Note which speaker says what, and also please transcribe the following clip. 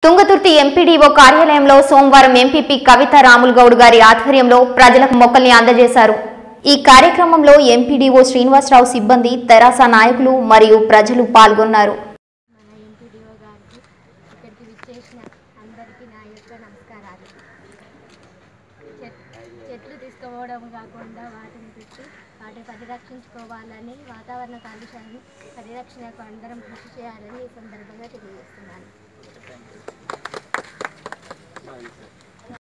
Speaker 1: Thungathurthi MPDO కార్యాలయంలో సోమవారం MPP కవిత రాములు గౌడ్ గారి ఆధ్వర్యంలో ప్రజలకు మొక్కల్ని అందజేశారు. ఈ కార్యక్రమంలో ఎంపీడీఓ శ్రీనివాసరావు సిబ్బంది, తెరాస నాయకులు మరియు ప్రజలు పాల్గొన్నారు.
Speaker 2: చెట్లు తీసుకోవడం కాకుండా వాటిని పెట్టి వాటిని పరిరక్షించుకోవాలని, వాతావరణ కాలుష్యాన్ని పరిరక్షణకు అందరం కృషి చేయాలని ఈ సందర్భంగా తెలియజేస్తున్నాను.